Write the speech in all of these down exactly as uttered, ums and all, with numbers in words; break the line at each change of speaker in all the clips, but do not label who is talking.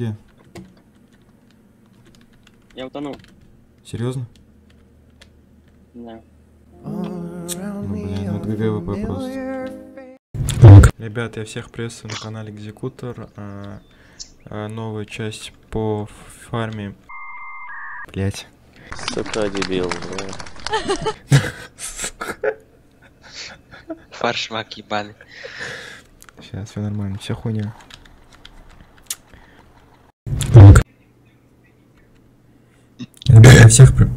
где?
Я утонул.
Серьезно?
Да.
Ну, блин, вот ГГВП просто. Ребят, я всех приветствую на канале Экзекутор. А, а, новая часть по фарме. Блять.
Сука, дебил, да.
Фаршмак ебаный.
Сейчас все нормально, все хуйня. Ребят, я всех при...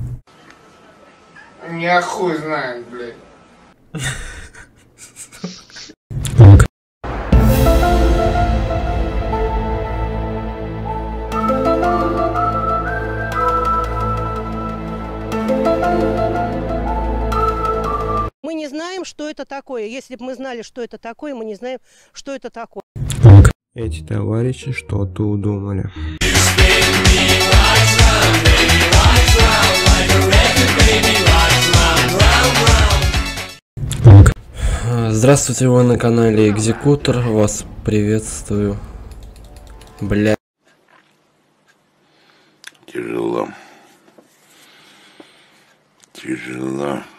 Я хуй знает, блядь.
Мы не знаем, что это такое. Если бы мы знали, что это такое, мы не знаем, что это такое.
Эти товарищи что-то удумали.
Здравствуйте, вы на канале Экзекутор. Вас приветствую. Бля.
Тяжело. Тяжело.